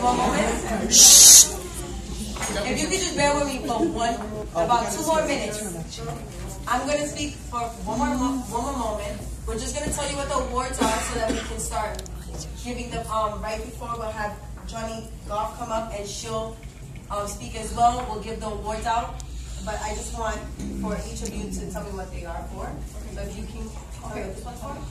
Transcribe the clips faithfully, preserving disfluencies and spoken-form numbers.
one moment. Shh. If you could just bear with me for one, about two more minutes. I'm going to speak for one more, one more moment. We're just going to tell you what the awards are so that we can start giving them, um, right before we'll have Johnny Goff come up and she'll um, speak as well. We'll give the awards out. But I just want for each of you to tell me what they are for. So if you can, okay, this one's for?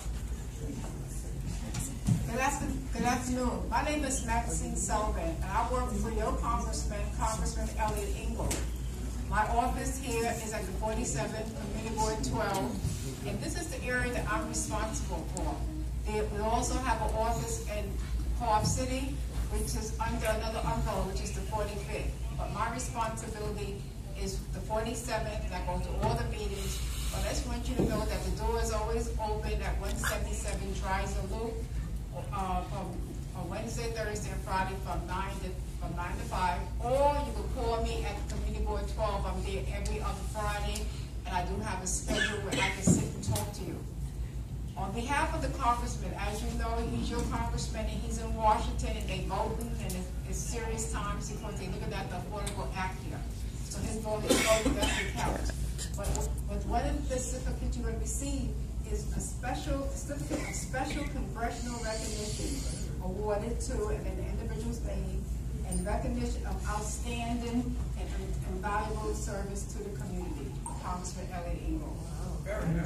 Good afternoon. Good afternoon. My name is Maxine Sullivan, and I work for your Congressman, Congressman Elliot Engel. My office here is at the forty-seven, Community Board twelve, and this is the area that I'm responsible for. We also have an office in Co-op City, which is under another umbrella, which is the forty-fifth. But my responsibility is the forty-seventh, and I go to all the meetings. But I just want you to know that the door is always open at one seventy-seven Dreiser Loop. Uh, from, from Wednesday, Thursday, and Friday from nine to from nine to five, or you can call me at Community Board twelve. I'm there every other Friday, and I do have a schedule where I can sit and talk to you. On behalf of the congressman, as you know, he's your congressman, and he's in Washington, and they voting, and it's, it's serious times because they're looking at the Affordable Act here. So his vote, his vote doesn't count. But with one of the certificates you have received is a special certificate of special congressional recognition awarded to an individual's name in recognition of outstanding and, and valuable service to the community. Congressman Elliot Engel. Very nice.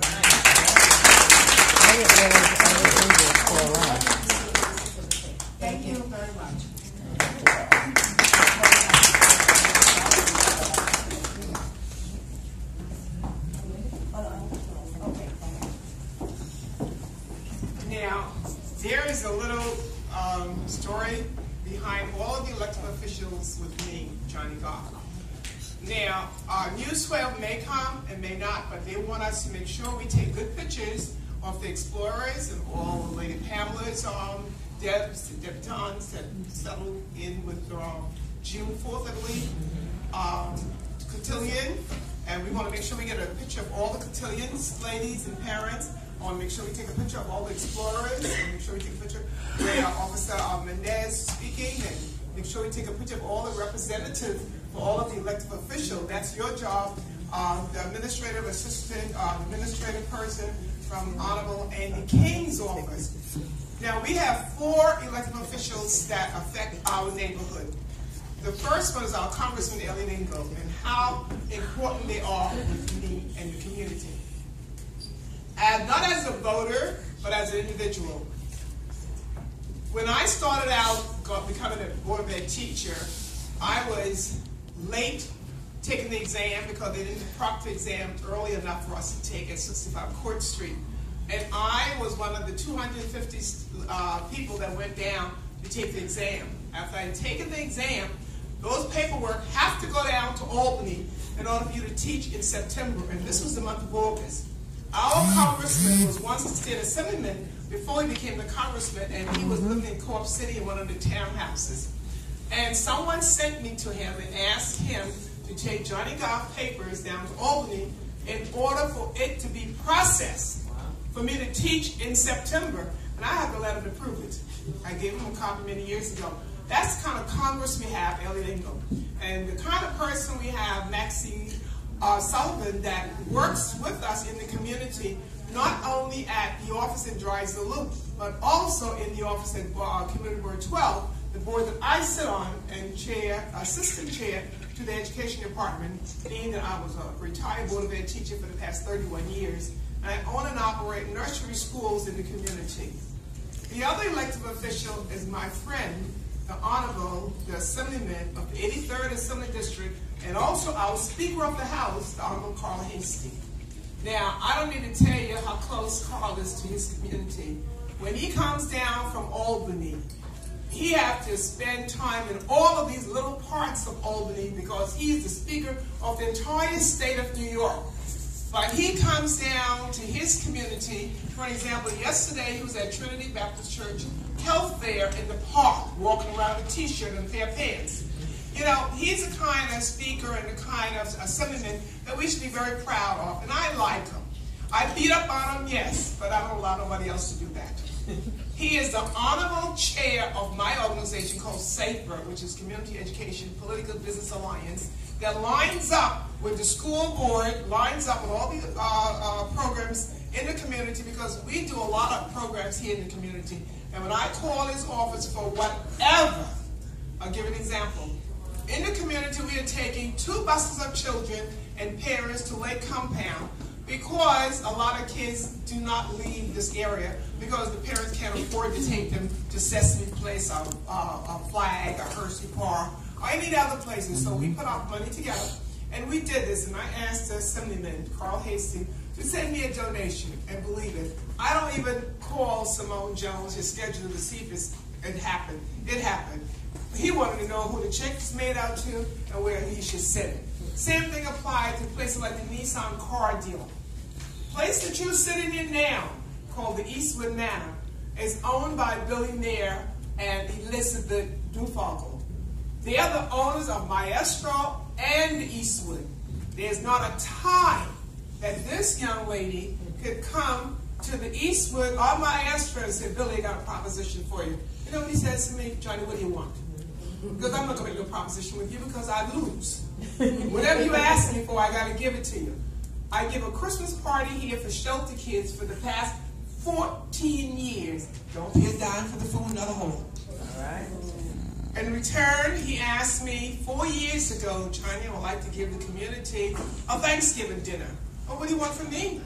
Thank you very much. Now, there is a little um, story behind all of the elected officials with me, Johnny Goff. Now, uh, News twelve may come and may not, but they want us to make sure we take good pictures of the explorers and all the Lady Pamela's um, Debs, debutantes that settled in with um, June fourth, I believe, um, cotillion, and we want to make sure we get a picture of all the cotillions, ladies and parents. I want to make sure we take a picture of all the explorers, and make sure we take a picture of where Officer uh, Mendez speaking, and make sure we take a picture of all the representatives for all of the elected officials. That's your job. Uh, the administrative assistant, uh, administrative person from Honorable Andy King's office. Now, we have four elected officials that affect our neighborhood. The first one is our Congressman Elliot Engel, and how important they are with me and the community. And not as a voter, but as an individual. When I started out becoming a Board of Ed teacher, I was late taking the exam because they didn't proctor exams early enough for us to take at sixty-five Court Street. And I was one of the two hundred fifty uh, people that went down to take the exam. After I had taken the exam, those paperwork have to go down to Albany in order for you to teach in September, and this was the month of August. Our congressman was once a state assemblyman before he became the congressman, and he was living in Co-op City in one of the townhouses. And someone sent me to him and asked him to take Johnny Goff papers down to Albany in order for it to be processed for me to teach in September. And I have the letter to prove it. I gave him a copy many years ago. That's the kind of Congress we have, Elliot Engel. And the kind of person we have, Maxine Uh, Sullivan, that works with us in the community, not only at the office in Dreiser Loop, but also in the office at uh, Community Board twelve, the board that I sit on and chair, assistant chair to the education department, being that I was a retired Board of Ed teacher for the past thirty-one years. And I own and operate nursery schools in the community. The other elected official is my friend, the Honorable, the Assemblyman of the eighty-third Assembly District, and also our Speaker of the House, the Honorable Carl Hasty. Now, I don't need to tell you how close Carl is to his community. When he comes down from Albany, he has to spend time in all of these little parts of Albany because he is the Speaker of the entire state of New York. But he comes down to his community. For example, yesterday he was at Trinity Baptist Church Health Fair in the park, walking around with a t-shirt and fair pants. You know, he's the kind of speaker and the kind of assemblyman that we should be very proud of, and I like him. I beat up on him, yes, but I don't allow nobody else to do that. He is the honorable chair of my organization called SAFER, which is Community Education Political Business Alliance, that lines up with the school board, lines up with all the uh, uh, programs in the community, because we do a lot of programs here in the community. And when I call this office for whatever, I'll give an example. In the community, we are taking two buses of children and parents to Lake Compound, because a lot of kids do not leave this area because the parents can't afford to take them to Sesame Place or uh, a Flag or Hershey Park or any other places. So we put our money together and we did this, and I asked the Assemblyman, Carl Hasty, to send me a donation, and believe it, I don't even call Simone Jones, his schedule, to see if it happened. It happened. He wanted to know who the check was made out to and where he should send it. Same thing applied to places like the Nissan car dealer. Place that you're sitting in now, called the Eastwood Manor, is owned by Billy Nair and Elizabeth Dufagle. They are the owners of Maestro and Eastwood. There's not a time that this young lady could come to the Eastwood or Maestro and say, Billy, I got a proposition for you. You know what he says to me? Johnny, what do you want? Because I'm not going to make no proposition with you because I lose. Whatever you ask me for, I got to give it to you. I give a Christmas party here for shelter kids for the past fourteen years. Don't pay a dime for the food, another home. All right. In return, he asked me four years ago, Johnny, I would like to give the community a Thanksgiving dinner. Oh, what do you want from me?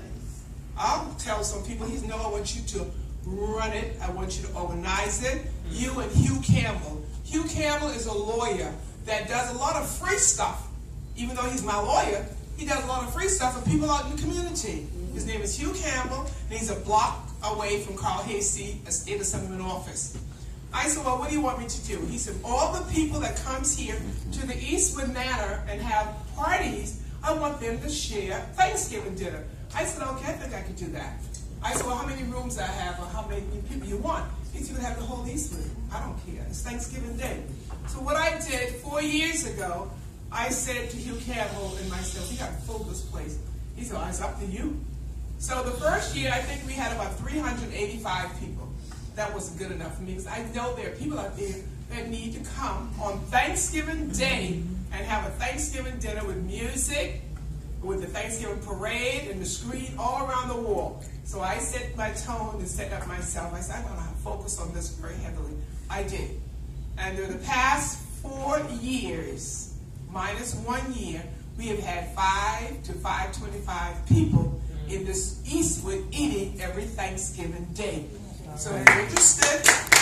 I'll tell some people, he's no, I want you to run it. I want you to organize it. You and Hugh Campbell. Hugh Campbell is a lawyer that does a lot of free stuff. Even though he's my lawyer, he does a lot of free stuff for people out in the community. His name is Hugh Campbell, and he's a block away from Carl Hasty, a state assemblyman office. I said, well, what do you want me to do? He said, all the people that comes here to the Eastwood Manor and have parties, I want them to share Thanksgiving dinner. I said, okay, I think I could do that. I said, well, how many rooms I have, or how many people you want? He said, you can have the whole Eastwood. I don't care. It's Thanksgiving Day. So what I did four years ago, I said to Hugh Campbell and myself, we got to fill this place. He said, oh, it's up to you. So the first year, I think we had about three hundred eighty-five people. That wasn't good enough for me, because I know there are people out there that need to come on Thanksgiving Day and have a Thanksgiving dinner with music, with the Thanksgiving parade and the screen all around the wall. So I set my tone and set up myself. I said, I'm going to focus on this very heavily. I did. And in the past four years, minus one year, we have had five to five twenty-five people in this Eastwood eating every Thanksgiving Day. So if you're interested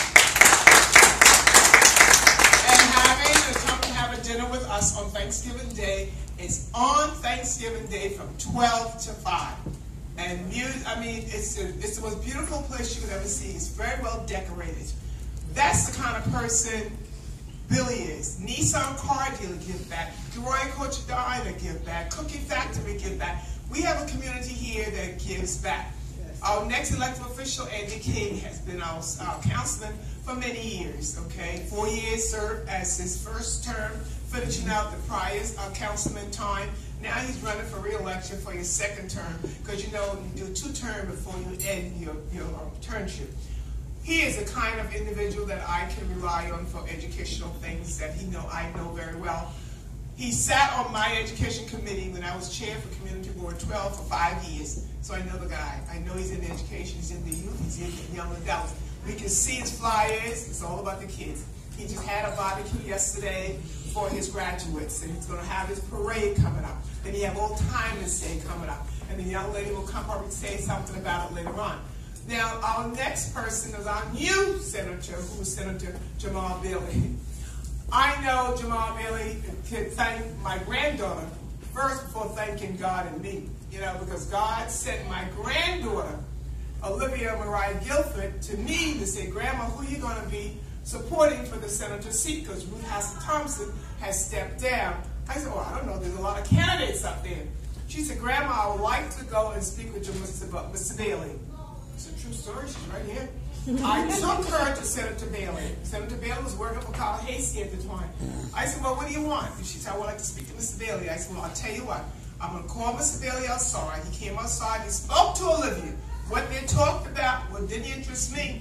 in having to come and have a dinner with us on Thanksgiving Day, it's on Thanksgiving Day from twelve to five. And music, I mean, it's, a, it's the most beautiful place you could ever see. It's very well decorated. That's the kind of person Billy is. Nissan car dealer give back. DeRoy Coach Diner give back. Cookie Factory give back. We have a community here that gives back. Yes. Our next elected official, Andy King, has been our, our councilman for many years, okay? Four years served as his first term, finishing out the prior uh, councilman time. Now he's running for re-election for his second term, because you know you do two terms before you end your, your um, termship. He is the kind of individual that I can rely on for educational things that he know I know very well. He sat on my education committee when I was chair for Community Board twelve for five years. So I know the guy. I know he's in education, he's in the youth, he's in the young adults. We can see his flyers, it's all about the kids. He just had a barbecue yesterday for his graduates, and he's going to have his parade coming up. Then he have Old Timers Day coming up, and the young lady will come up and say something about it later on. Now, our next person is our new senator, who is Senator Jamal Bailey. I know Jamal Bailey can thank my granddaughter first before thanking God and me, you know, because God sent my granddaughter, Olivia Mariah Guilford, to me to say, Grandma, who are you going to be supporting for the senator seat? Because Ruth Hassel Thompson has stepped down. I said, oh, I don't know, there's a lot of candidates up there. She said, Grandma, I would like to go and speak with you, Mister Bailey. It's a true story, she's right here. I took her to Senator Bailey. Senator Bailey was working for Carl Hasty at the time. I said, well, what do you want? And she said, I would like to speak to Mister Bailey. I said, well, I'll tell you what. I'm going to call Mister Bailey outside. He came outside, he spoke to Olivia. What they talked about, what didn't interest me.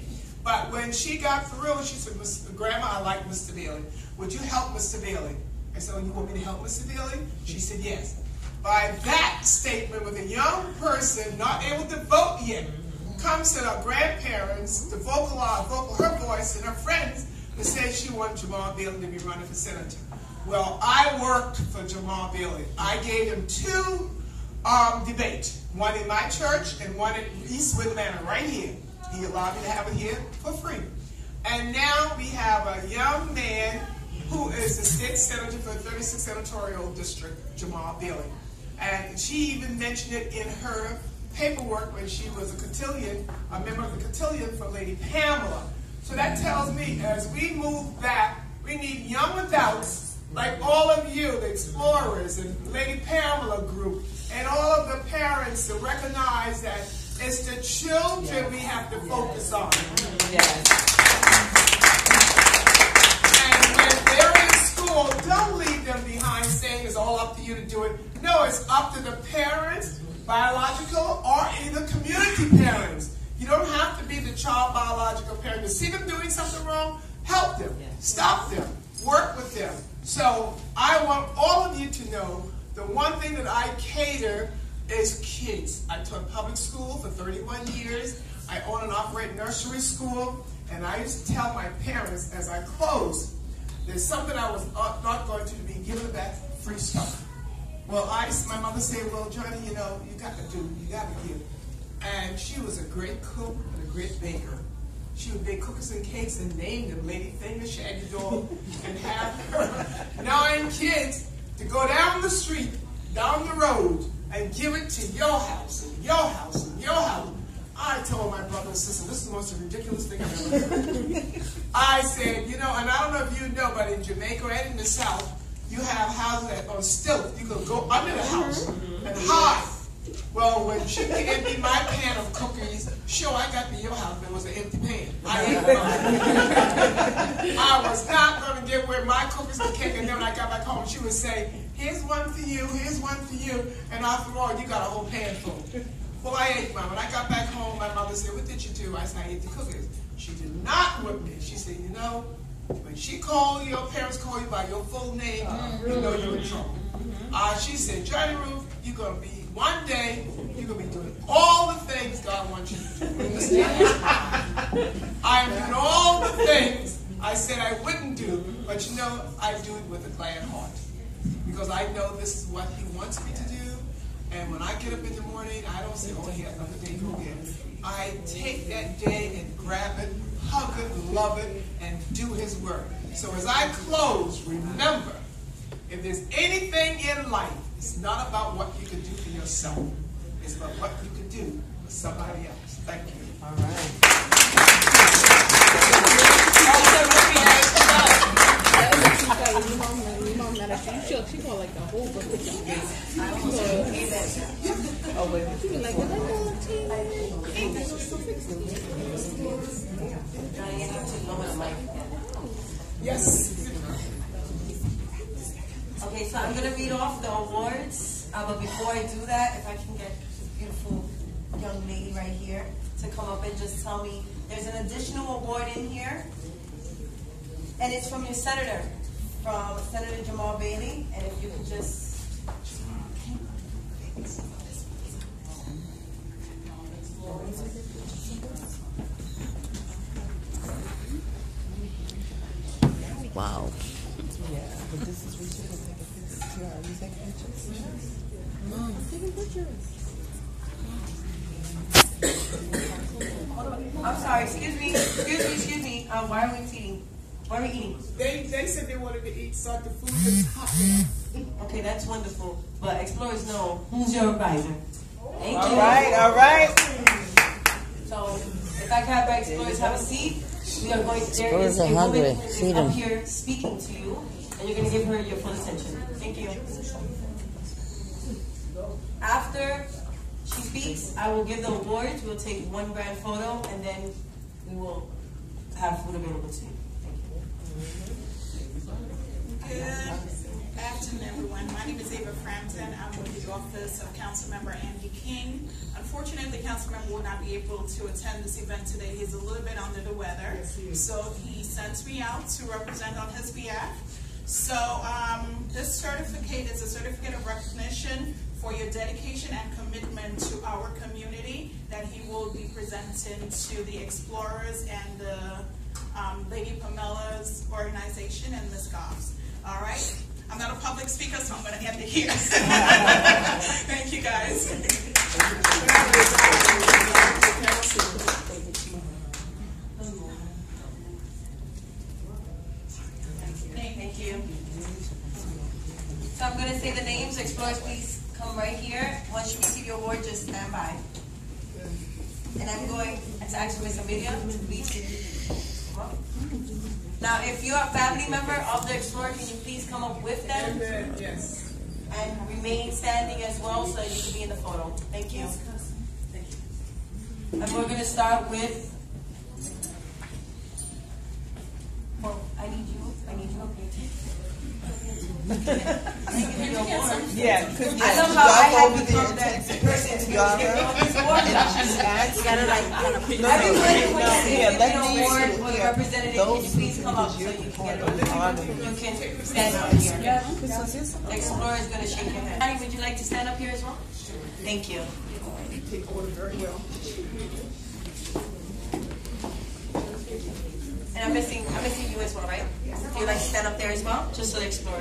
But when she got through, she said, Mister Grandma, I like Mister Bailey. Would you help Mister Bailey? I said, oh, you want me to help Mister Bailey? She said, yes. By that statement, with a young person not able to vote yet, comes to her grandparents to vocalize, vocal her voice, and her friends to say she wanted Jamal Bailey to be running for senator. Well, I worked for Jamal Bailey. I gave him two um, debates, one in my church and one in Eastwood Manor, right here. He allowed me to have it here for free. And now we have a young man who is the state senator for the thirty-sixth Senatorial District, Jamal Bailey. And she even mentioned it in her paperwork when she was a cotillion, a member of the cotillion for Lady Pamela. So that tells me as we move back, we need young adults like all of you, the explorers and Lady Pamela group, and all of the parents to recognize that it's the children yes. we have to focus on. Yes. And when they're in school, don't leave them behind saying it's all up to you to do it. No, it's up to the parents, biological or either community parents. You don't have to be the child biological parent. To see them doing something wrong, help them, stop them, work with them. So I want all of you to know the one thing that I cater is kids. I taught public school for thirty-one years. I own and operate nursery school, and I used to tell my parents as I closed, there's something I was not going to be giving back free stuff. Well, I, my mother said, well, Johnny, you know, you got to do, you got to give. And she was a great cook and a great baker. She would bake cookies and cakes and name them Lady Finger, Shaggy Dog, and have her nine kids to go down the street, down the road, and give it to your house, and your house, and your house. I told my brother and sister, this is the most ridiculous thing I've ever heard. I said, you know, and I don't know if you know, but in Jamaica and in the South, you have houses that on stilts. You can go under the house and hide. Well, when she emptied my pan of cookies, sure, I got to your house, but it was an empty pan. I ate them. I was not going to give away my cookies and cake, and then when I got back home, she would say, here's one for you, here's one for you, and after all, you got a whole pan full. Well, I ate mine. When I got back home, my mother said, what did you do? I said, I ate the cookies. She did not whip me. She said, you know, when she called you, your parents call you by your full name, you know you're in trouble. Uh, she said, Johnny Ruth, you're going to be, one day, you're going to be doing all the things God wants you to do. I am doing all the things I said I wouldn't do, but you know, I do it with a glad heart. Because I know this is what He wants me to do. And when I get up in the morning, I don't say, oh, yeah, another day go again. I take that day and grab it, hug it, love it, and do His work. So as I close, remember, if there's anything in life, it's not about what you can do for yourself. It's about what you can do for somebody else. Thank you. All right. She gonna like the whole book with your face. Oh, wait. She be like, Yes. Okay, so I'm going to read off the awards, uh, but before I do that, if I can get this beautiful young lady right here to come up and just tell me, there's an additional award in here, and it's from your senator, from Senator Jamal Bailey, and if you could just... wow. Yeah, but this is we should have taken pictures. Here, are we taking pictures? Mom, taking pictures. I'm sorry, excuse me, excuse me, excuse me. Um, why are we eating? Why are we eating? They, they said they wanted to eat something food that's hot. Okay, that's wonderful. But explorers know who's your advisor. Thank you. All right, all right. So, if I can have my explorers have a seat, we are going. There is Explorers a are woman hungry. who is Feed up them. here speaking to you, and you're going to give her your full attention. Thank you. After she speaks, I will give the awards. We'll take one grand photo, and then we will have food available to you. Good afternoon, everyone. My name is Ava Frampton. I'm with the office of Councilmember Andy King. Unfortunately, the councilmember will not be able to attend this event today. He's a little bit under the weather, so he sent me out to represent on his behalf. So um, this certificate is a certificate of recognition for your dedication and commitment to our community that he will be presenting to the Explorers and the um, Lady Pamela's organization and Miss Goff's. All right? I'm not a public speaker, so I'm going to end it here. Thank you, guys. Thank you. So I'm going to say the names. Explorers, please come right here. Once you receive your award, just stand by. And I'm going to ask Miss Amelia to please come up. Now, if you're a family member of the Explorer, can you please come up with them? Yes. And remain standing as well so you can be in the photo. Thank you. And we're going to start with, oh, I need you. I need you. Yeah, because I love how I had over become there that and person to give all these awards. you gotta like, everyone No, when you say yeah, give let an these award two for the here. representative, can you Those please come up so you're you can part get of it? honor. You can stand up here. The Explorer is going to shake your hand. Annie, would you like to stand up here as well? Thank you. Take order very well. And I'm missing, I'm missing you as well, right? Do you like to stand up there as well? Just so the Explorer.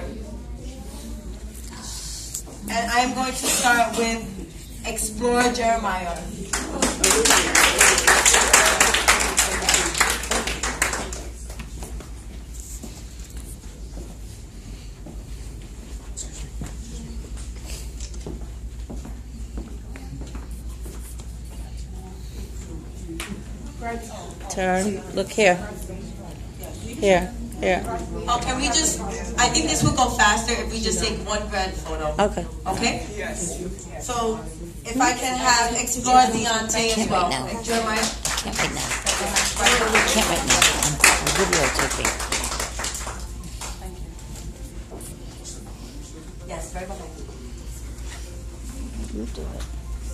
And I'm going to start with Explorer Jeremiah. Turn. Look here. Here. Here. Oh, can we just, I think this will go faster if we just take one grand photo. Okay. Okay? Yes. So, if I can have Explorer Deontay as well. Can't right now. Jeremiah? Can't right now. Can't right now. I'm, I'm videotaping. Yes, right behind you. You do it.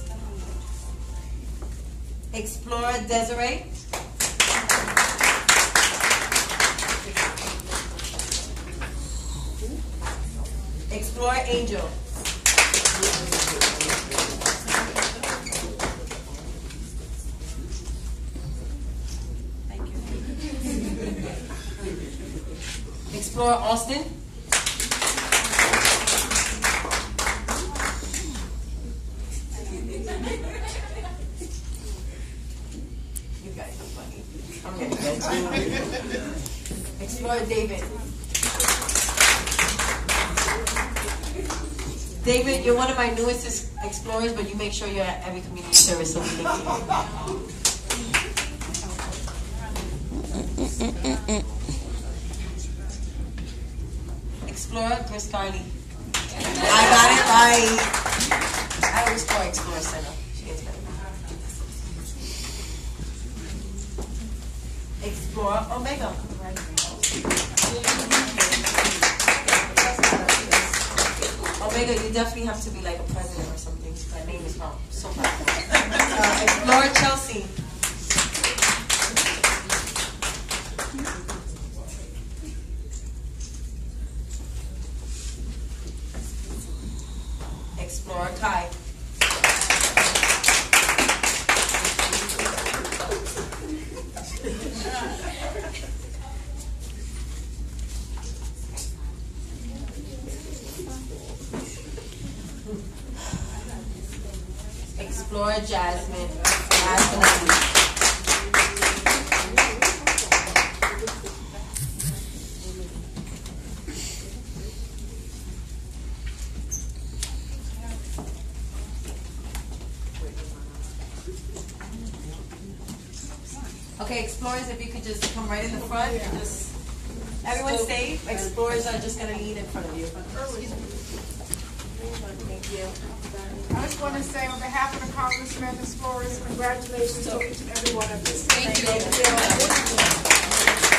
Explorer Desiree. Explorer Angel. Thank you. Explorer Austin. You guys are funny. Okay. Explorer David. David, you're one of my newest explorers, but you make sure you're at every community service so we can Explorer Chris Carney. I got it right. I always call Explorer Center. She gets better. Explorer Omega. Omega, you definitely have to be like a president or something. My name is wrong. So proud. Uh, Explorer Chelsea. Explorer Kai. Explorer Jasmine. Jasmine. Okay, Explorers, if you could just come right in the front. And just everyone stay. Explorers are just going to lean in front of you. Thank you. I just want to say on behalf of the Congressman Explorers, congratulations to each and every one of you. Thank you.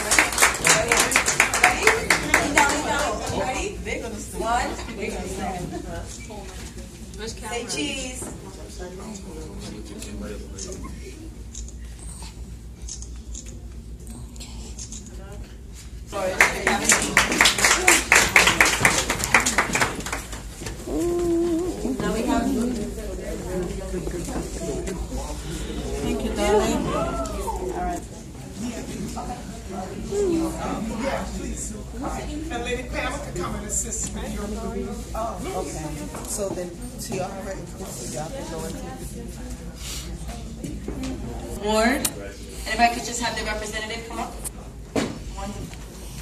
Ready? Ready? Lean down, lean down. Ready? One. Cheese. Sorry. Now we have. Thank you, darling. All right. And Lady Pamela can come and assist me. Oh, okay. So then Tiara and Chrissy, y'all can go into Ward. And if I could just have the representative come up. Wonderful.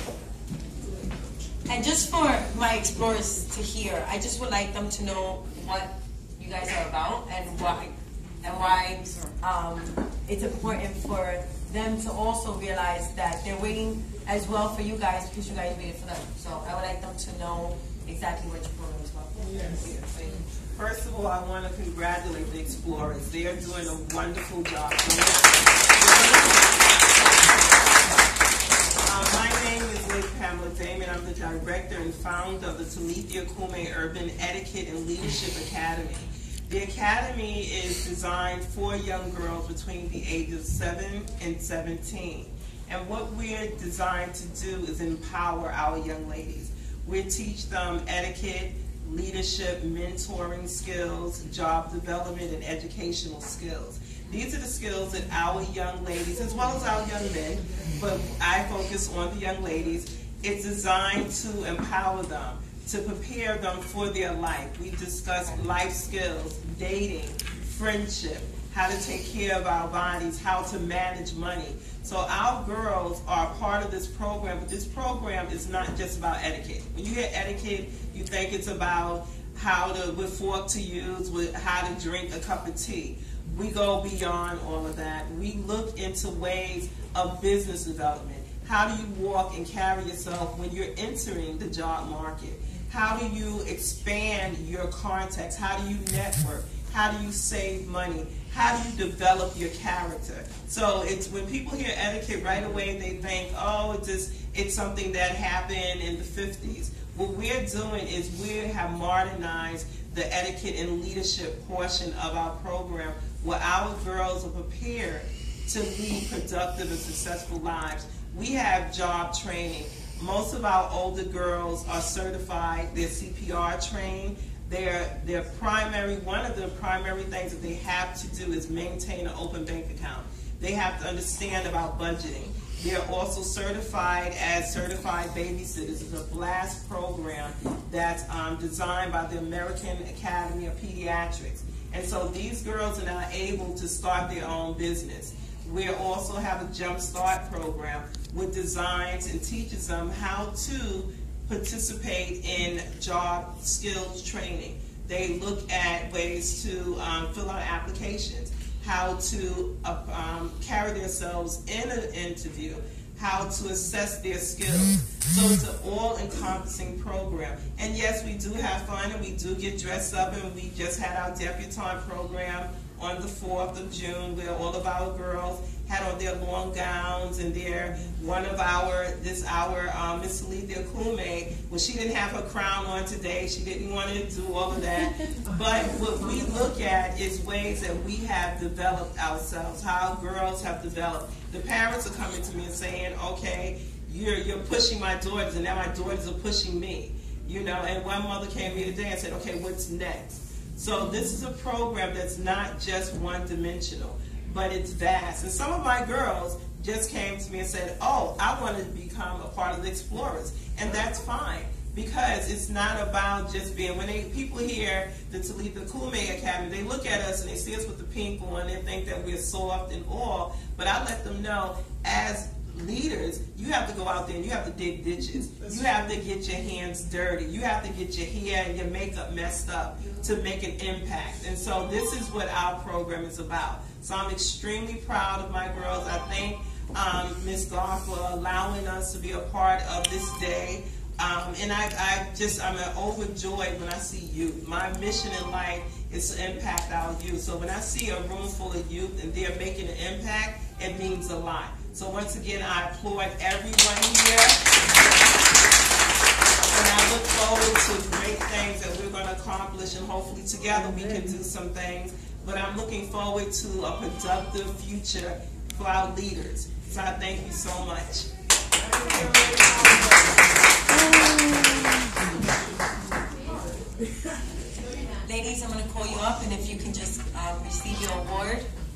And just for my explorers to hear, I just would like them to know what you guys are about and why, and why um, it's important for them to also realize that they're waiting as well for you guys because you guys waited for them. So I would like them to know exactly what your program is about. Yes. First of all, I want to congratulate the Explorers. They are doing a wonderful job. Uh, my name is Lady Pamela Damon. I'm the director and founder of the Talithia Kume Urban Etiquette and Leadership Academy. The Academy is designed for young girls between the ages of seven and seventeen. And what we're designed to do is empower our young ladies. We teach them etiquette, leadership, mentoring skills, job development, and educational skills. These are the skills that our young ladies, as well as our young men, but I focus on the young ladies, it's designed to empower them, to prepare them for their life. We discuss life skills, dating, friendship, how to take care of our bodies, how to manage money. So our girls are part of this program, but this program is not just about etiquette. When you hear etiquette, you think it's about how to, what fork to use, with how to drink a cup of tea. We go beyond all of that. We look into ways of business development. How do you walk and carry yourself when you're entering the job market? How do you expand your contacts? How do you network? How do you save money? How do you develop your character? So it's when people hear etiquette right away, they think, oh, it's just it's something that happened in the fifties. What we're doing is we have modernized the etiquette and leadership portion of our program, where our girls are prepared to lead productive and successful lives. We have job training. Most of our older girls are certified, they're C P R trained. Their, their primary, one of the primary things that they have to do is maintain an open bank account. They have to understand about budgeting. They're also certified as certified babysitters. It's a BLAST program that's um, designed by the American Academy of Pediatrics. And so these girls are now able to start their own business. We also have a Jump Start program which designs and teaches them how to participate in job skills training. They look at ways to um, fill out applications, how to uh, um, carry themselves in an interview, how to assess their skills. So it's an all-encompassing program. And yes, we do have fun and we do get dressed up, and we just had our debutante program on the fourth of June where all of our girls had on their long gowns, and their one of our this our um, Miss Talithia Kume, well, she didn't have her crown on today. She didn't want to do all of that. But what we look at is ways that we have developed ourselves, how girls have developed. The parents are coming to me and saying, okay, you're you're pushing my daughters, and now my daughters are pushing me. You know, and one mother came to me today and said, okay, what's next? So this is a program that's not just one-dimensional, but it's vast. And some of my girls just came to me and said, oh, I want to become a part of the Explorers. And that's fine, because it's not about just being, when they, people hear the Talithia Kume Academy, they look at us and they see us with the pink on, they think that we're soft and all. But I let them know, as leaders, you have to go out there and you have to dig ditches. You have to get your hands dirty. You have to get your hair and your makeup messed up to make an impact. And so this is what our program is about. So I'm extremely proud of my girls. I thank um, Miz Goff for allowing us to be a part of this day. Um, and I, I just, I'm overjoyed when I see youth. My mission in life is to impact our youth. So when I see a room full of youth and they're making an impact, it means a lot. So once again, I applaud everyone here. And I look forward to great things things that we're going to accomplish, and hopefully together we can do some things. But I'm looking forward to a productive future for our leaders. So I thank you so much. Ladies, I'm going to call you up, and if you can just um, receive your award.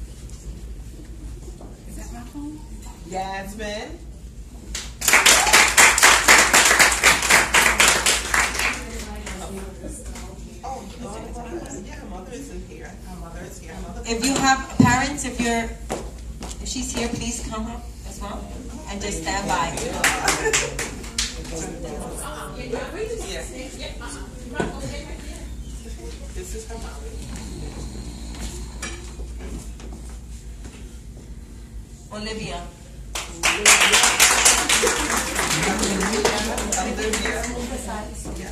Is that my phone? Yasmin. Oh, yeah, mother is in here. Her mother is here. Mother If you have parents, if you're, if she's here, please come up as well, and just stand by. This is her mom. Olivia. Olivia. Yeah.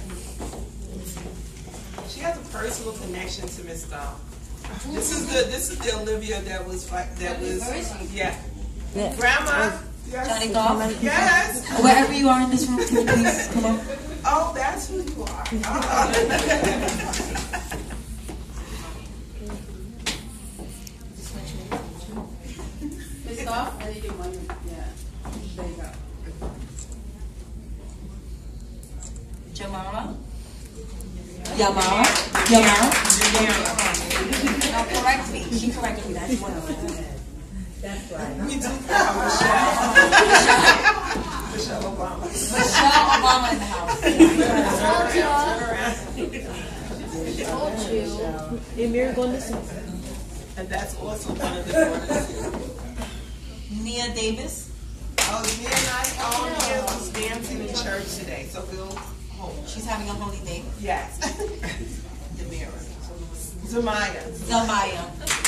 She has a personal connection to Miss Dahl. This is the this is the Olivia that was fight that was yeah. Yeah. Grandma. Johnny Golf. Yes. Wherever you are in this room, can you please come up? Oh, that's who you are. Miss Goff, I need your money. Yeah. There you go. Jamara. Yamara. Yamara. No, correct me. She corrected me. That's one of them. That's right. We do call Michelle. Michelle Obama. Michelle Obama in the house. Told you. Amir going to listen. And that's also one of the daughters. Nia Davis. Oh, Nia and I, all Nia was dancing in church today, so we'll hold. She's having a holy day. Yes. Demira. Zamaya. Zamaya.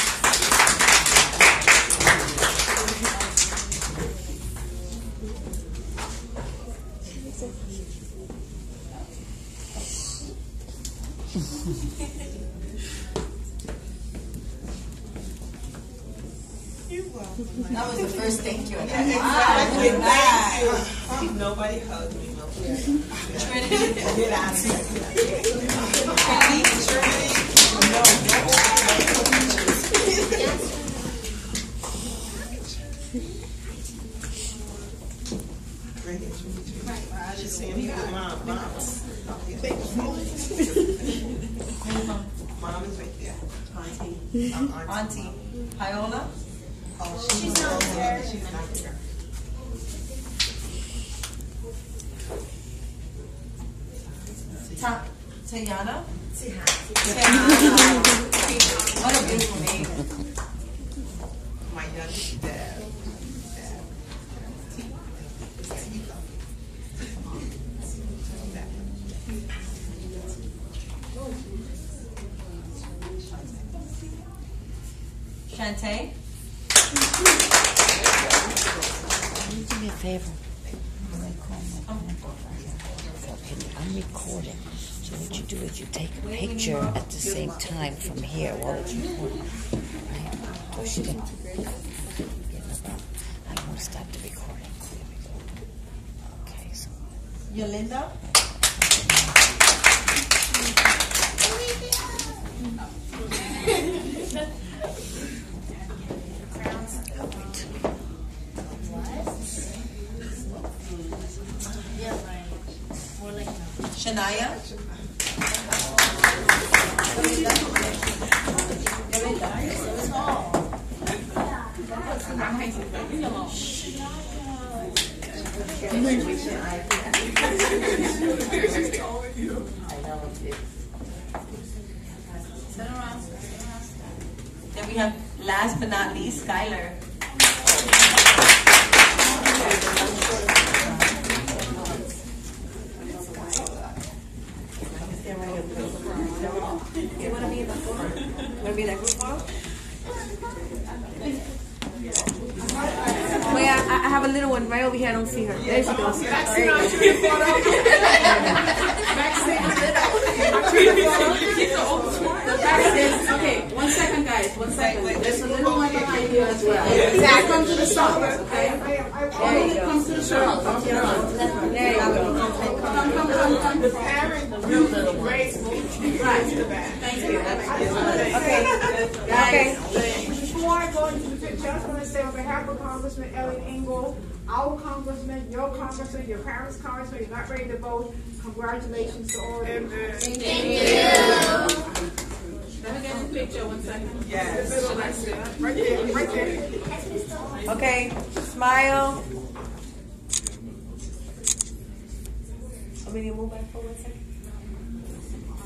That was the first thank you. Yeah, exactly. Thank you. Nobody hugged me. No. Trinity. Get out of here. Trinity. Trinity. No. I just seen you with mom. Mom. Mom is right there. Auntie. Um, auntie. Auntie. Hyola. Oh, she's not there. She's not there. Ta- Tayana. Tayana. What a beautiful name. My youngest dad. Shantae. Do me a favor. I'm recording. So what you do is you take a picture at the same time from here while it's recording. Right? Push it in. I won't stop the recording. There we go. Okay, so. Yolinda. Shania. Then we have, last but not least, Skylar. You want to be in the photo? Want to be in that group photo? Wait, I, I have a little one right over here. I don't see her. There she goes. Maxine, I'll show you a photo. Maxine, okay, one second, guys. One second. There's a little one behind you as well. Exactly. Come to the shop, okay? There you go. Come to the shop. There you go. Come, come, come, come. The parent, Grace, Thank you. Okay. Okay. Before I go into the picture, I just want to say on behalf of Congressman Elliot Engel, our congressman, your congressman, your parents' congressman, you're not ready to vote. Congratulations to all of you. Thank you. Let me get a picture one second. Yes. Right there, right there. Okay, smile. Want me to move back for one second?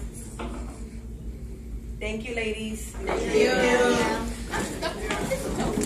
Thank you, ladies. Thank you.